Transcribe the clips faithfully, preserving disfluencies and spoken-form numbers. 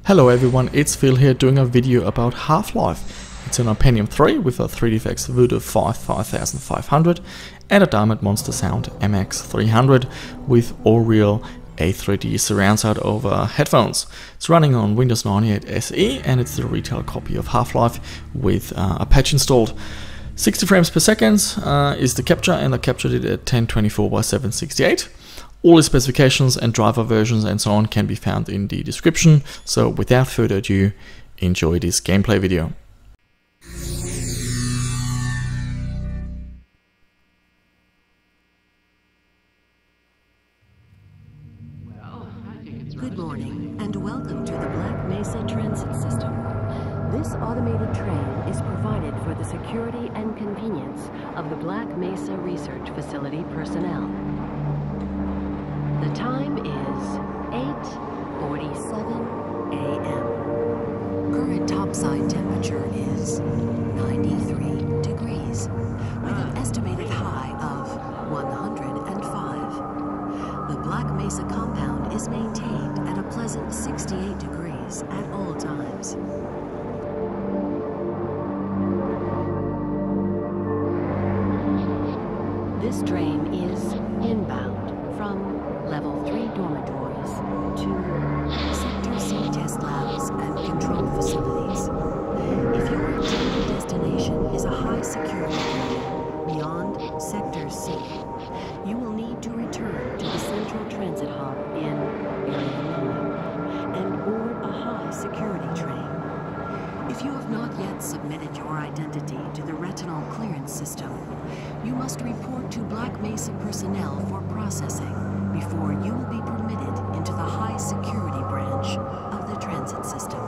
Hello everyone, it's Phil here doing a video about Half-Life. It's an Pentium three with a three D F X Voodoo five fifty-five hundred and a Diamond Monster Sound M X three hundred with Aureal A three D surround sound over headphones. It's running on Windows ninety-eight S E and it's the retail copy of Half-Life with uh, a patch installed. sixty frames per second uh, is the capture, and I captured it at ten twenty-four by seven sixty-eight. All the specifications and driver versions and so on can be found in the description. So without further ado, enjoy this gameplay video. Good morning and welcome to the Black Mesa Transit System. This automated train is provided for the security and convenience of the Black Mesa Research Facility personnel. The time is eight forty-seven A M Current topside temperature is ninety-three degrees, with an estimated high of one hundred five. The Black Mesa compound is maintained at a pleasant sixty-eight degrees at all times. This train is inbound from Level three dormitories to Sector C test labs and control facilities. If your intended destination is a high security area beyond Sector C, you will need to return to the Central Transit Hub in Area nine and board a high security train. If you have not yet submitted your identity to the retinal clearance system, you must report to Black Mesa personnel for processing before you will be permitted into the high security branch of the transit system.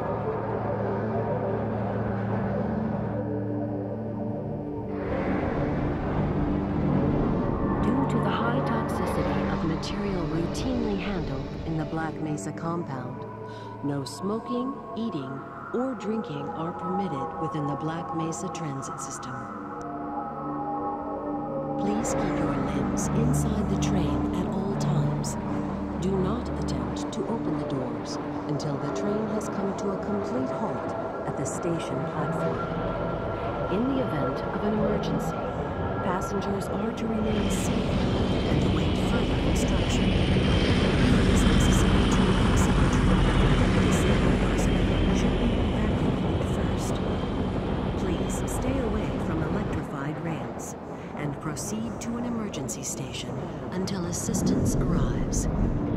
Due to the high toxicity of material routinely handled in the Black Mesa compound, no smoking, eating, or drinking are permitted within the Black Mesa transit system. Please keep your limbs inside the train at all times. Do not attempt to open the doors until the train has come to a complete halt at the station platform. In the event of an emergency, passengers are to remain safe and await further instruction. If it is necessary to exit the train, disabled personnel should be evacuated first. Please stay away from electrified rails and proceed to an emergency station until assistance arrives.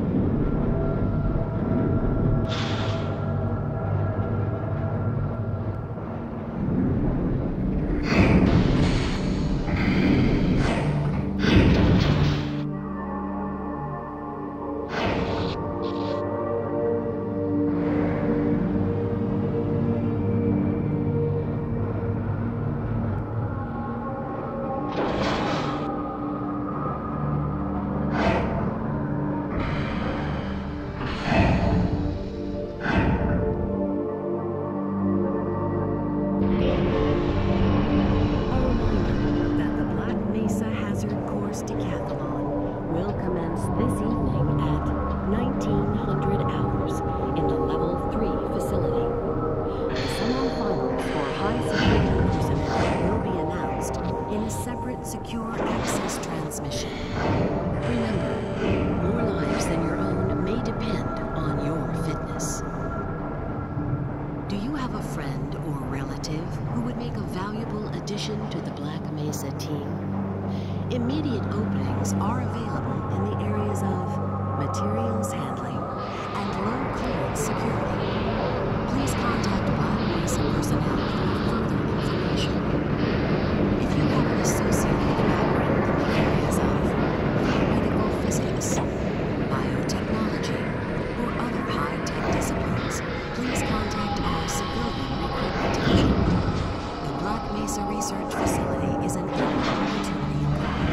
Secure access transmission. Remember, more lives than your own may depend on your fitness. Do you have a friend or relative who would make a valuable addition to the Black Mesa team? Immediate openings are available in the areas of materials handling and low clearance security. Please contact Black Mesa personnel for further information. If you have an associate with a background in the areas of theoretical physics, biotechnology, or other high-tech disciplines, please contact our civilian recruitment division. The Black Mesa Research Facility is an equal opportunity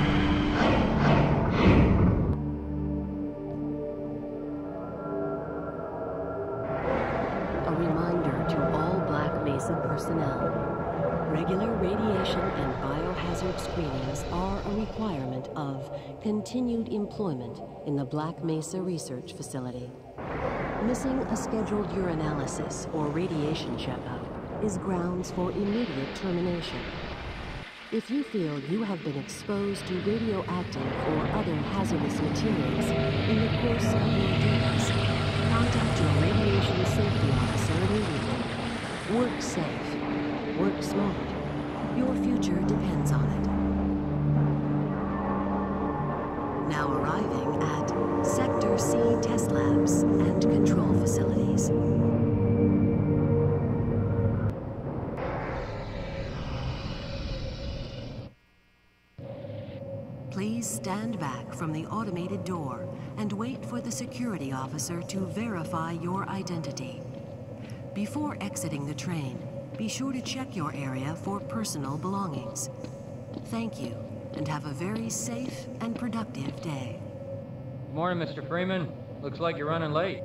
employer. A reminder to all Black Mesa personnel. Regular radiation and biohazard screenings are a requirement of continued employment in the Black Mesa Research Facility. Missing a scheduled urinalysis or radiation checkup is grounds for immediate termination. If you feel you have been exposed to radioactive or other hazardous materials in the course of your duties, contact your radiation safety officer immediately. Work safe. Work smart. Your future depends on it. Now arriving at Sector C test labs and control facilities. Please stand back from the automated door and wait for the security officer to verify your identity. Before exiting the train, be sure to check your area for personal belongings. Thank you, and have a very safe and productive day. Good morning, Mister Freeman. Looks like you're running late.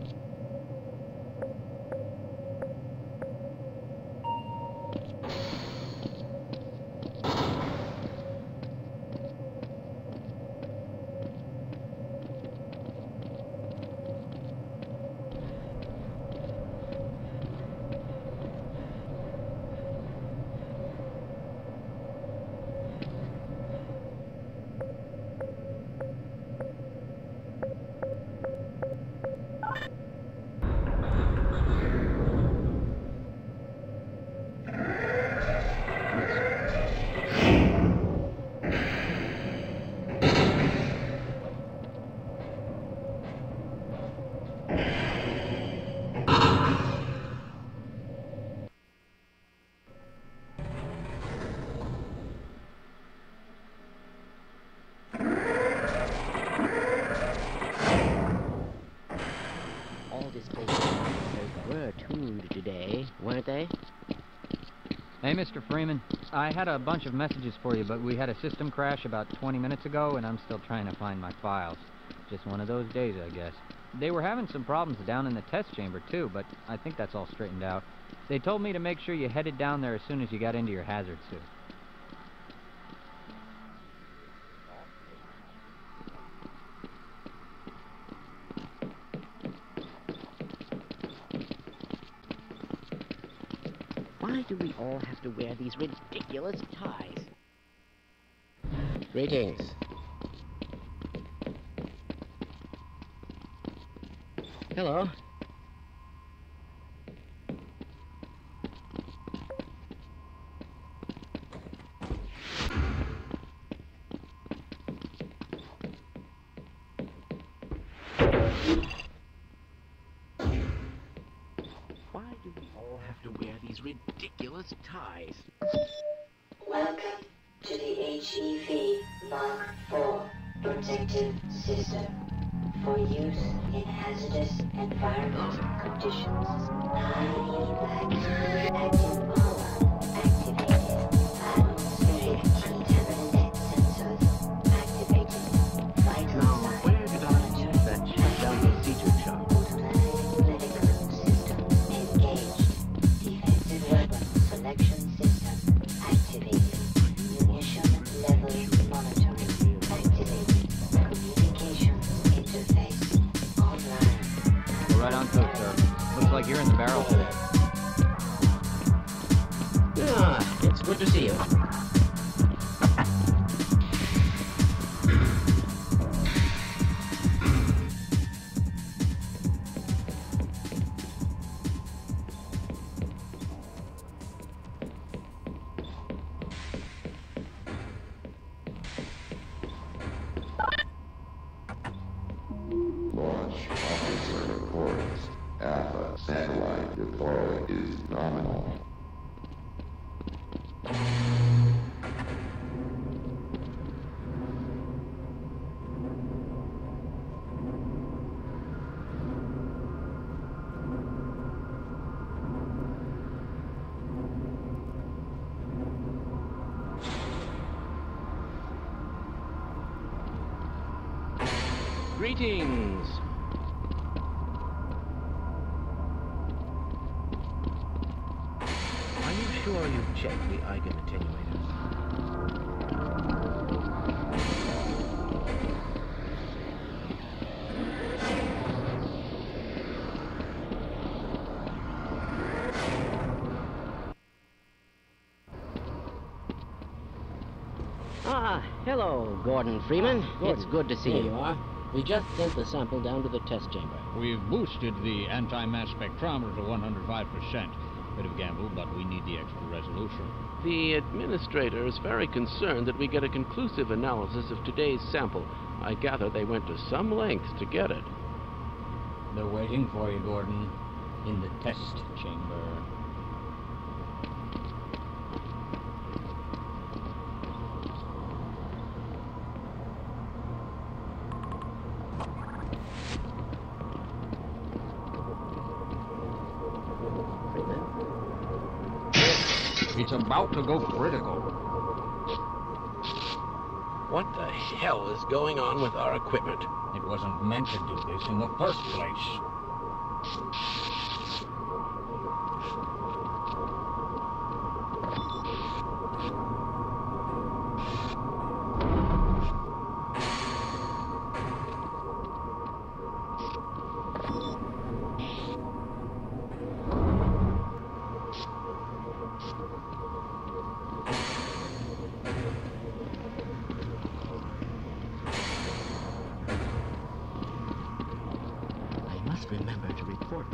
Today, weren't they? Hey, Mister Freeman. I had a bunch of messages for you, but we had a system crash about twenty minutes ago, and I'm still trying to find my files. Just one of those days, I guess. They were having some problems down in the test chamber, too, but I think that's all straightened out. They told me to make sure you headed down there as soon as you got into your hazard suit. Why do we all have to wear these ridiculous ties? Greetings. Hello. Why do we all have to wear these ridiculous ties? Welcome to the H E V Mark four protective system for use in hazardous environmental conditions. High impact active power activated. Atmospheric contaminant sensors activated. Vital Now, signs where did I use that shutdown procedure chart? automatic medical system engaged. Defensive weapon selection system activated. Munition level monitoring activated. Communication interface online. We're right on to it, sir. Looks like you're in the barrel today. Ah, it's good to see you. Launch officer reports. Alpha satellite deploy is nominal. Greetings. Are you sure you checked the Eigen attenuators? Ah, hello, Gordon Freeman. Ah, Gordon. It's good to see Here you. you are. We just sent the sample down to the test chamber. We've boosted the anti-mass spectrometer to one hundred five percent. Bit of gamble, but we need the extra resolution. The administrator is very concerned that we get a conclusive analysis of today's sample. I gather they went to some lengths to get it. They're waiting for you, Gordon, in the test chamber. It's about to go critical. What the hell is going on with our equipment? It wasn't meant to do this in the first place. Remember to report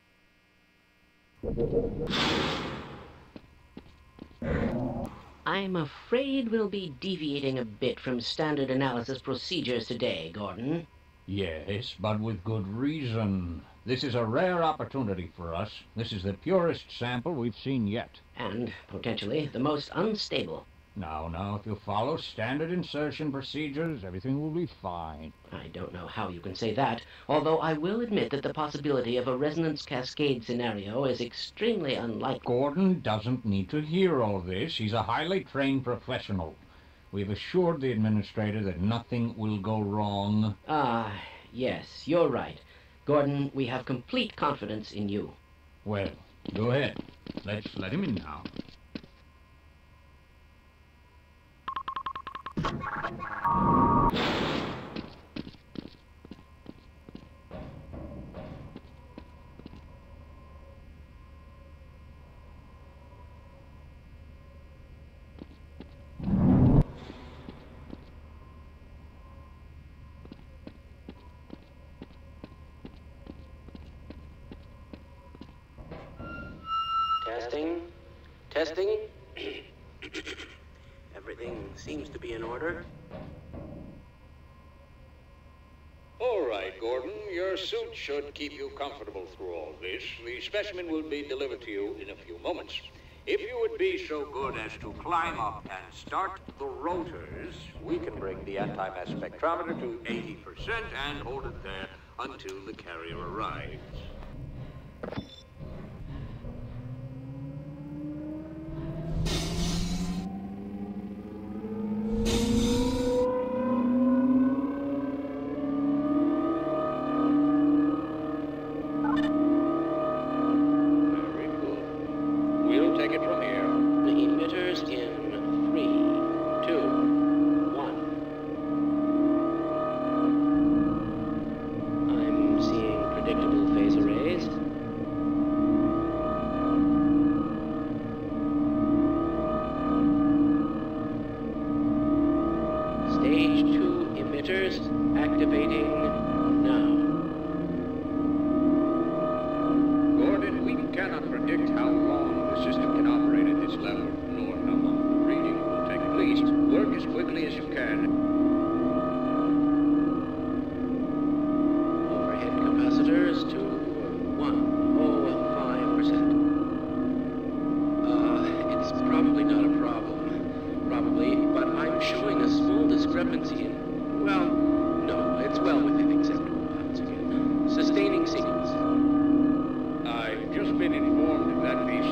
that. I'm afraid we'll be deviating a bit from standard analysis procedures today, Gordon. Yes, but with good reason. This is a rare opportunity for us. This is the purest sample we've seen yet. And, potentially, the most unstable. Now, now, if you follow standard insertion procedures, everything will be fine. I don't know how you can say that, although I will admit that the possibility of a resonance cascade scenario is extremely unlikely. Gordon doesn't need to hear all this. He's a highly trained professional. We've assured the administrator that nothing will go wrong. Ah, yes, you're right. Gordon, we have complete confidence in you. Well, go ahead. Let's let him in now. Testing? Testing? Everything seems to be in order. All right, Gordon. Your suit should keep you comfortable through all this. The specimen will be delivered to you in a few moments. If you would be so good as to climb up and start the rotors, we can bring the anti-mass spectrometer to eighty percent and hold it there until the carrier arrives. I've just been informed that the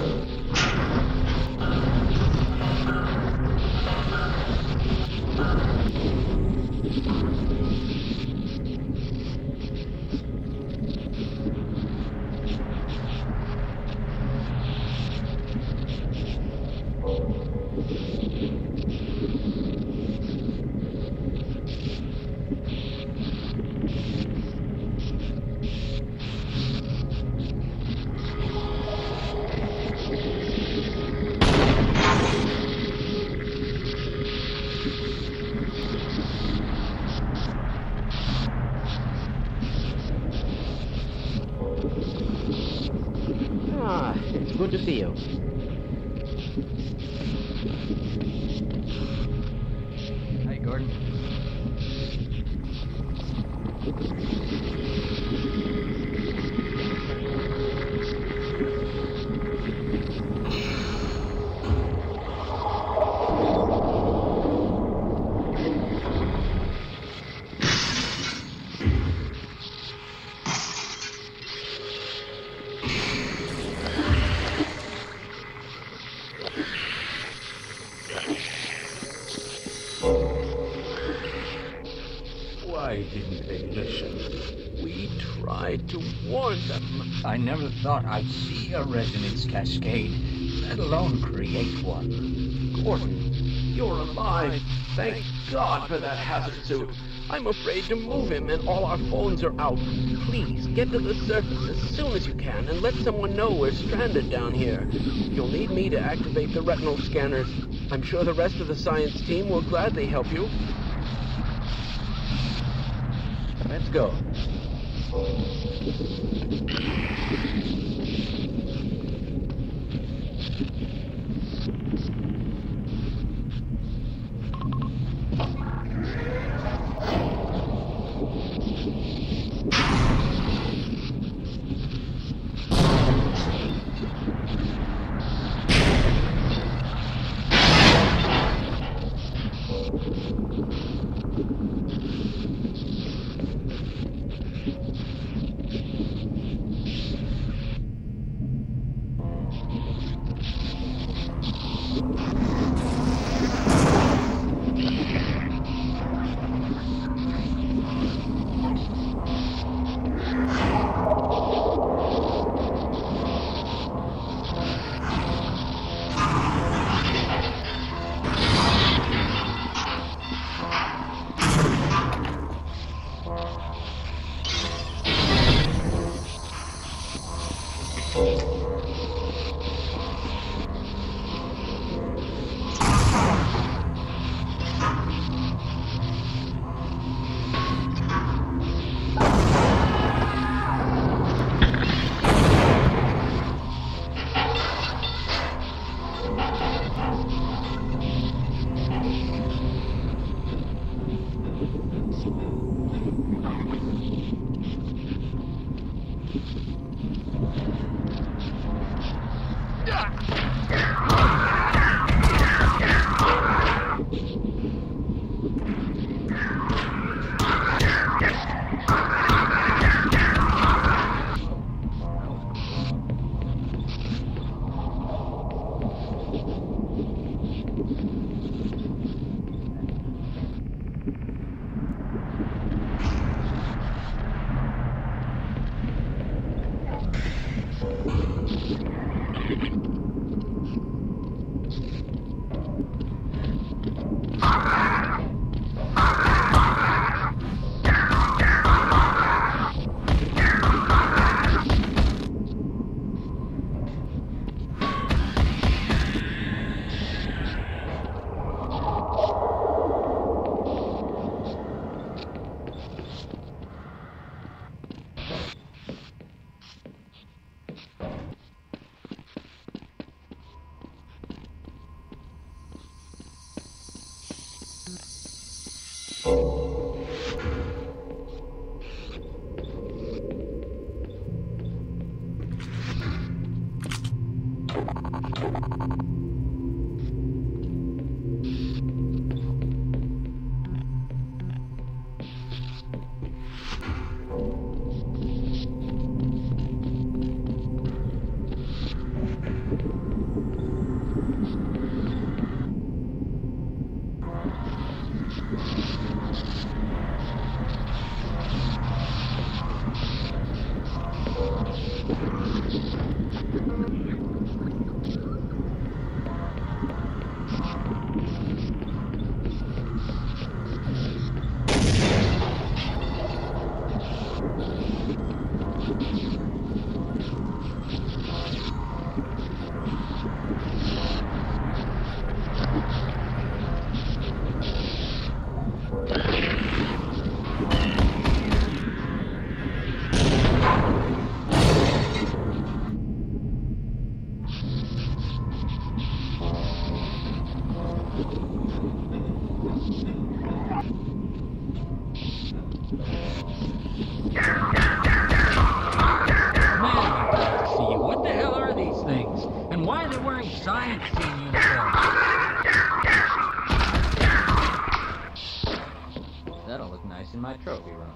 Good to see you. Hey, Gordon. Why didn't they listen? We tried to warn them. I never thought I'd see a resonance cascade, let alone create one. Gordon, you're alive. Thank God for that hazard suit. I'm afraid to move him, and all our phones are out. Please, get to the surface as soon as you can, and let someone know we're stranded down here. You'll need me to activate the retinal scanners. I'm sure the rest of the science team will gladly help you. Let's go. What the hell are these things? And why are they wearing science team uniforms? That'll look nice in my trophy room.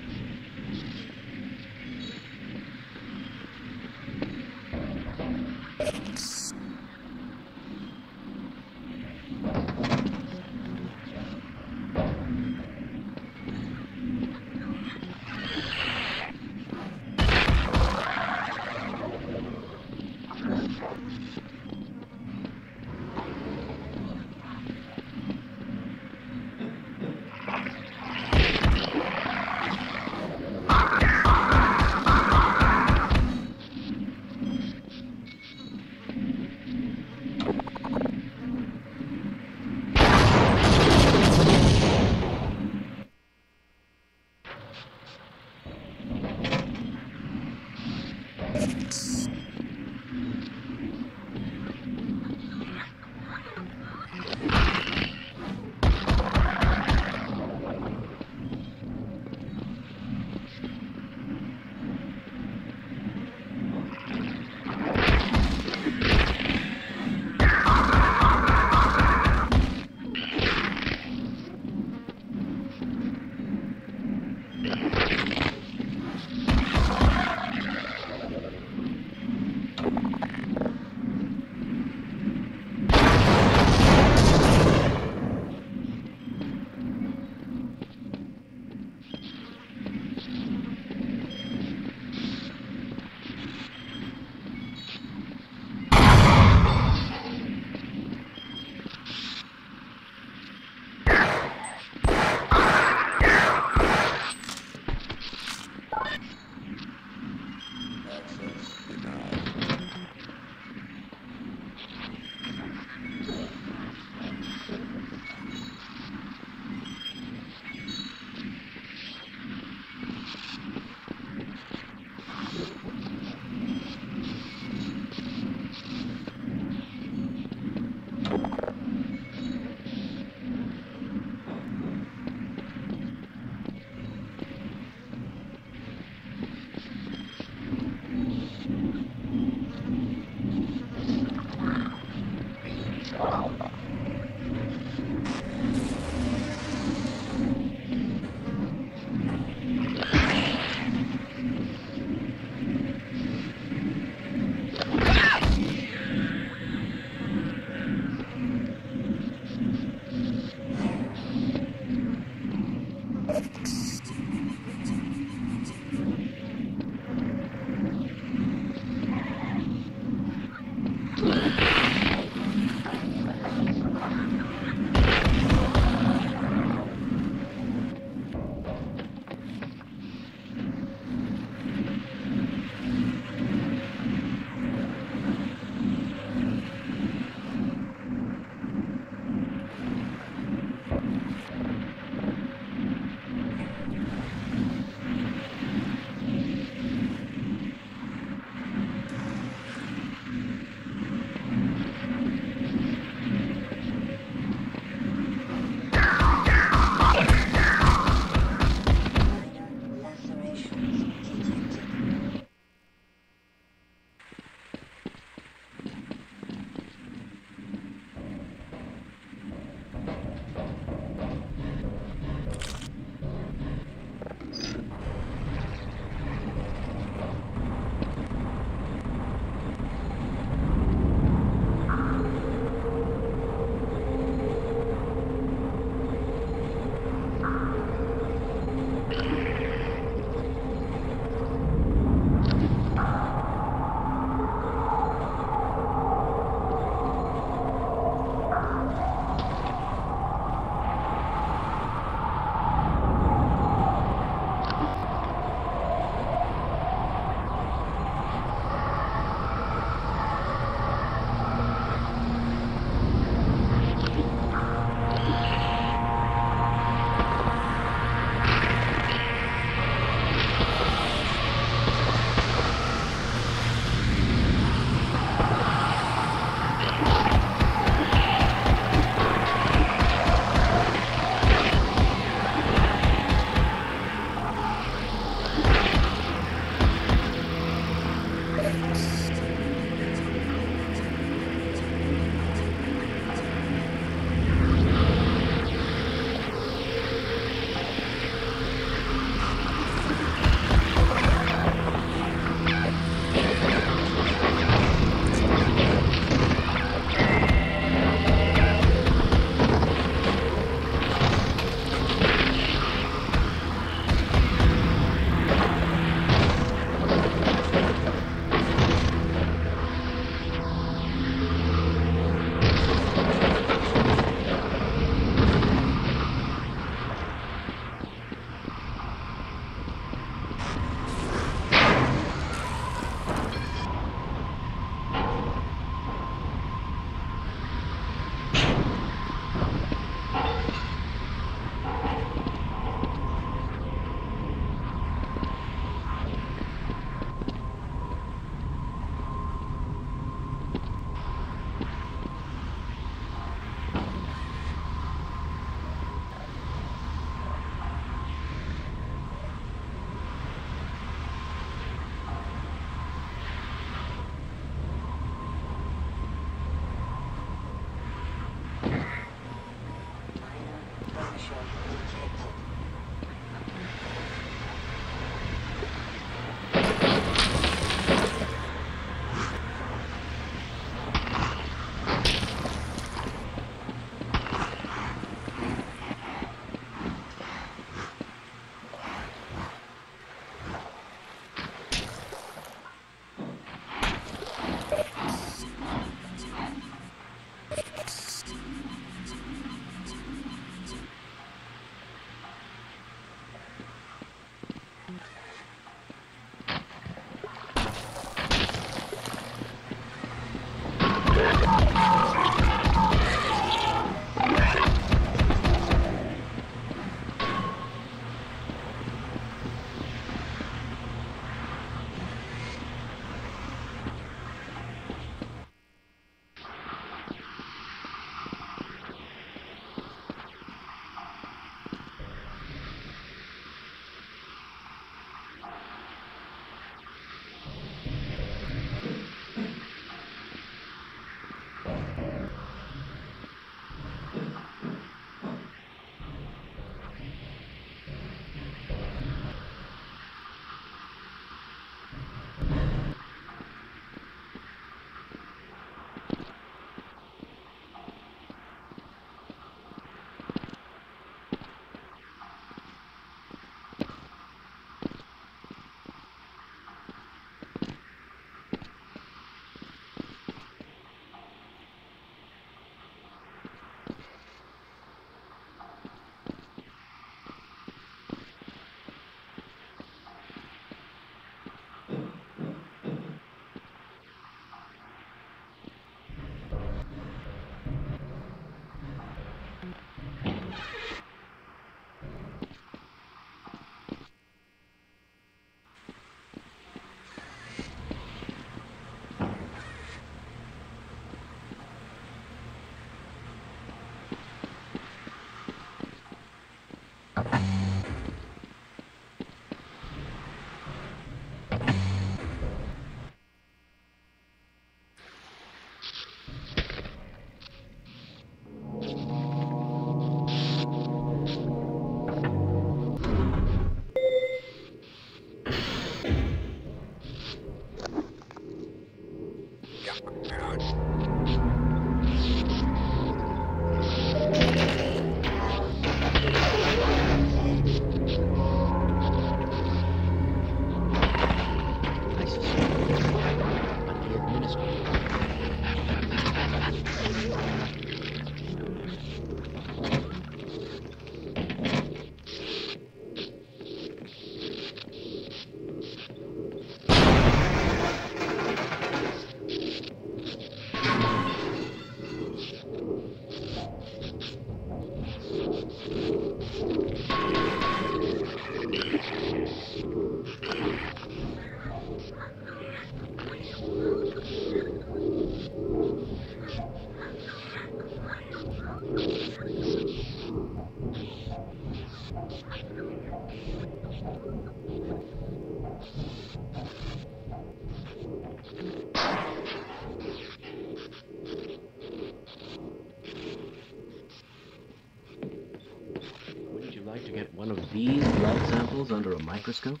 Wouldn't you like to get one of these blood samples under a microscope?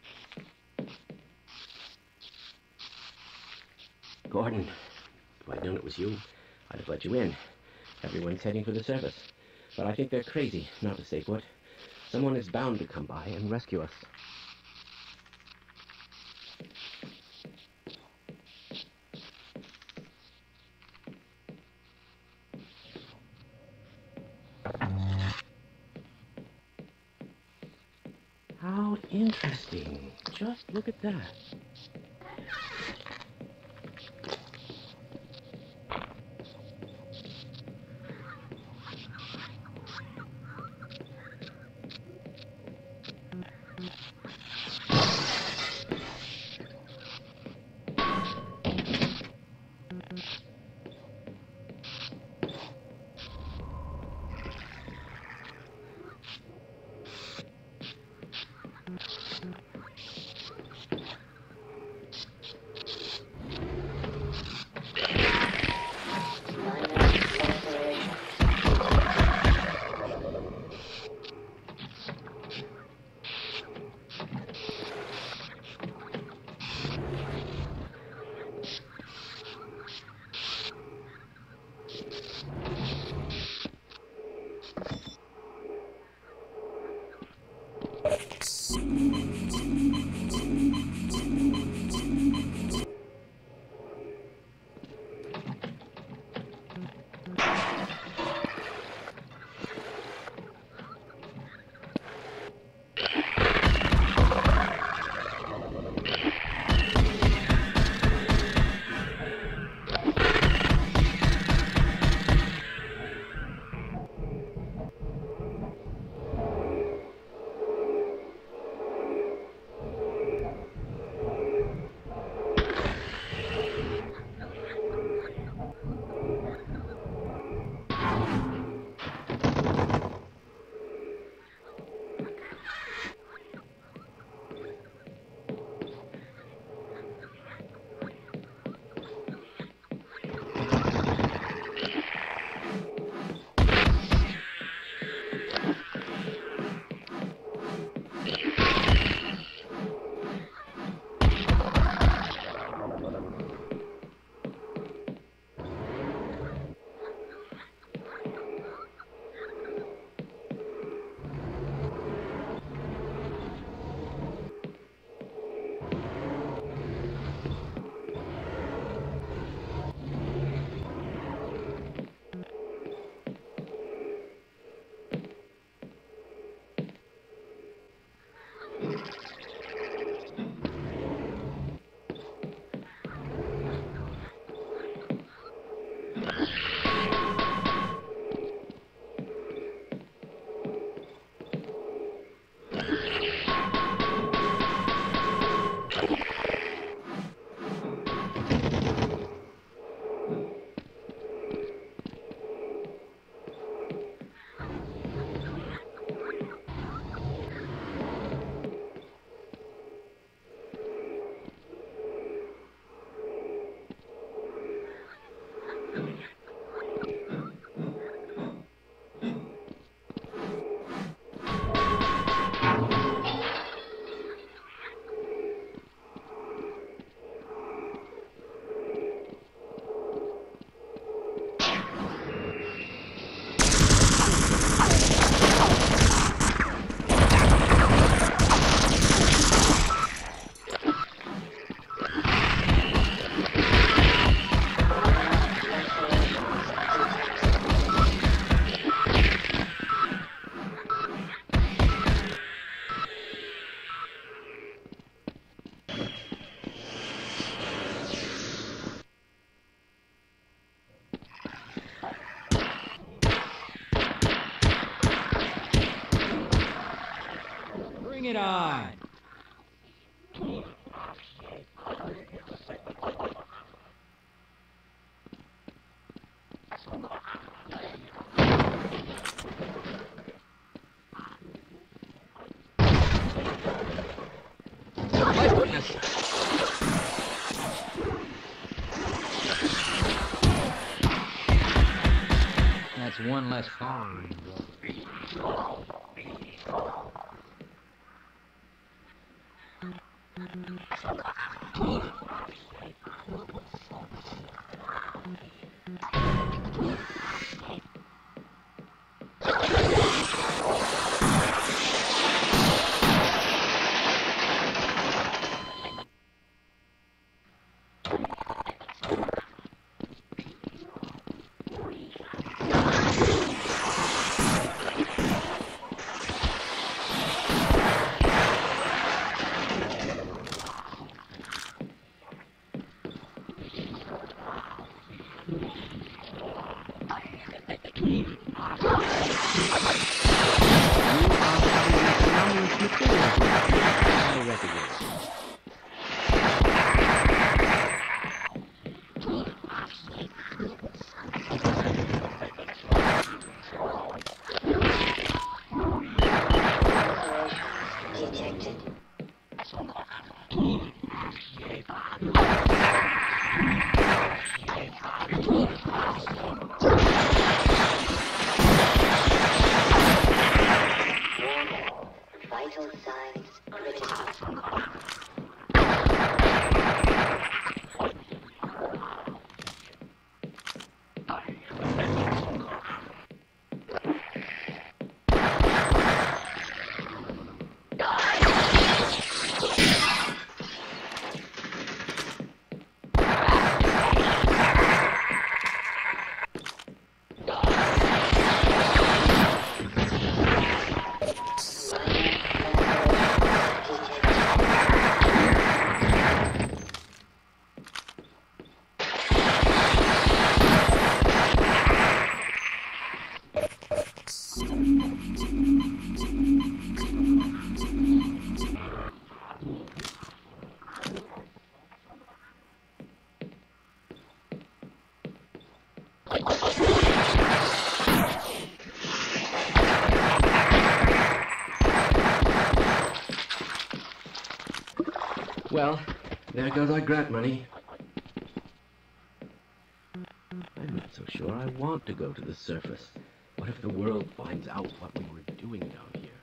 Gordon, if I'd known it was you, I'd have let you in. Everyone's heading for the surface. But I think they're crazy not to stay put. Someone is bound to come by and rescue us. How interesting. Just look at that. Bring it on! Lifeboat! Yes. That's one less phone. Vital signs critical. Well, there goes our grant money. I'm not so sure I want to go to the surface. What if the world finds out what we were doing down here?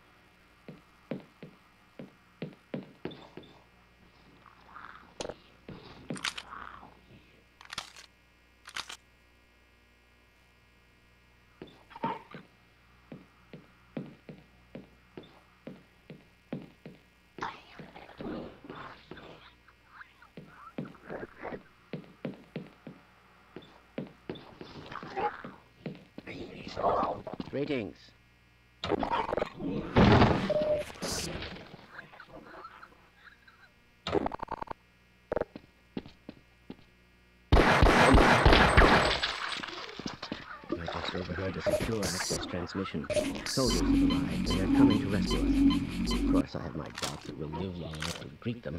Greetings. I just overheard a secure access transmission. Soldiers have arrived, and they're coming to rescue us. Of course, I have my doubts that we'll live long enough to greet them.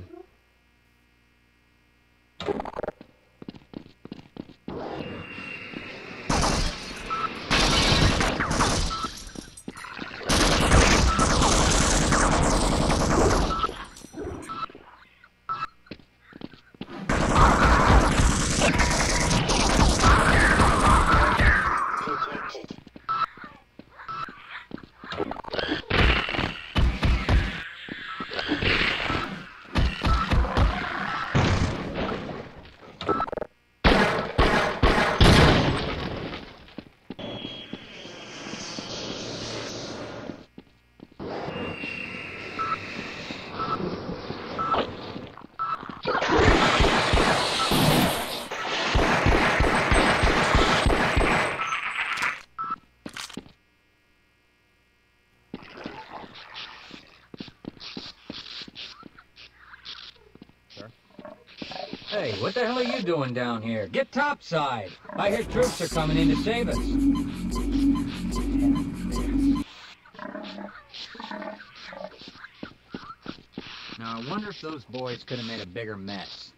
Hey, what the hell are you doing down here? Get topside! I hear troops are coming in to save us. Now, I wonder if those boys could have made a bigger mess.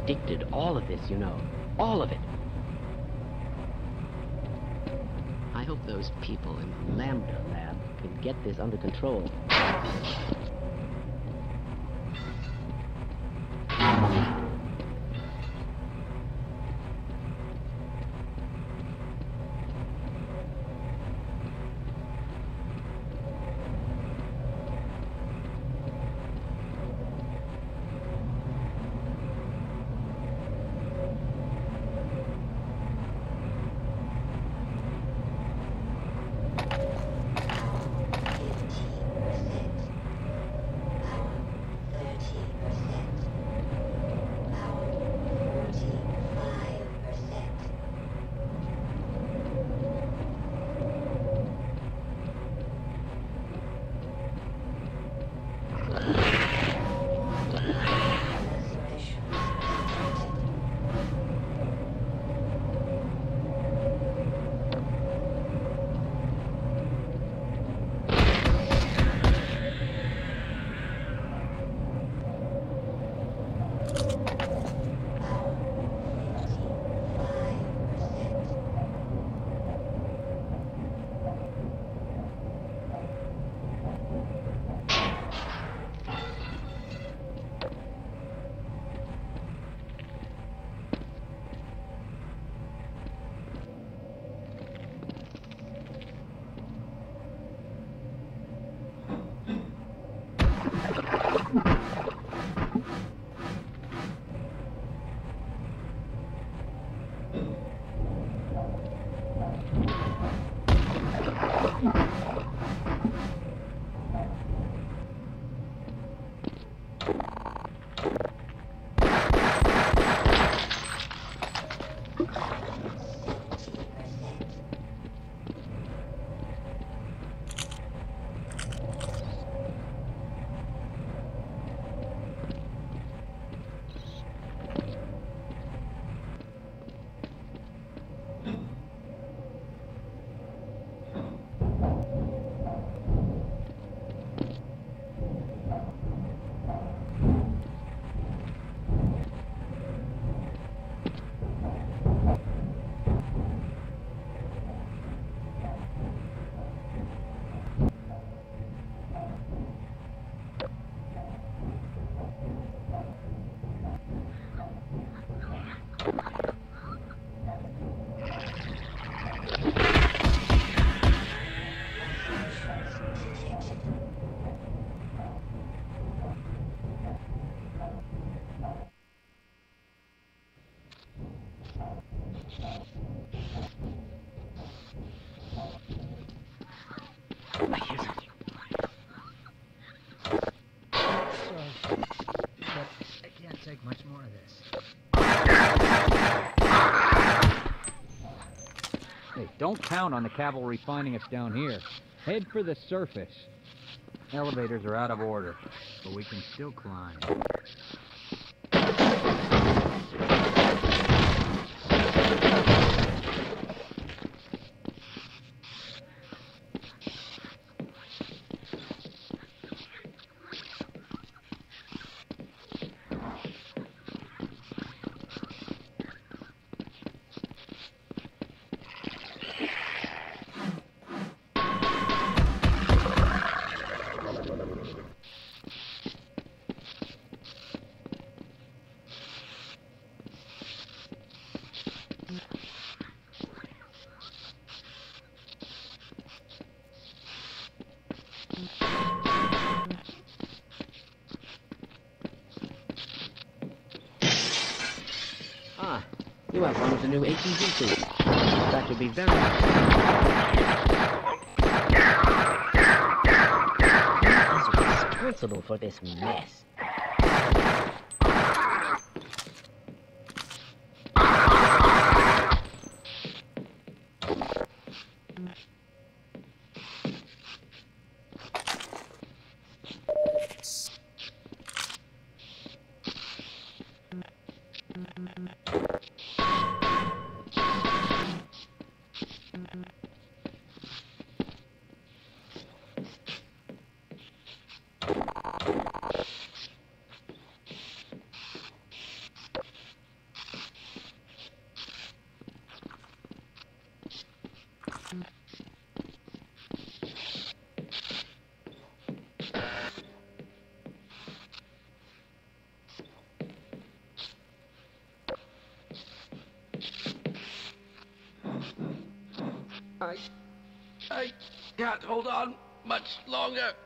predicted all of this, you know. All of it. I hope those people in the Lambda lab can get this under control. Don't count on the cavalry finding us down here. Head for the surface. Elevators are out of order, but we can still climb. Ah, you have one of the new A three D suits. That should be very... Who is responsible for this mess? I can't hold on much longer.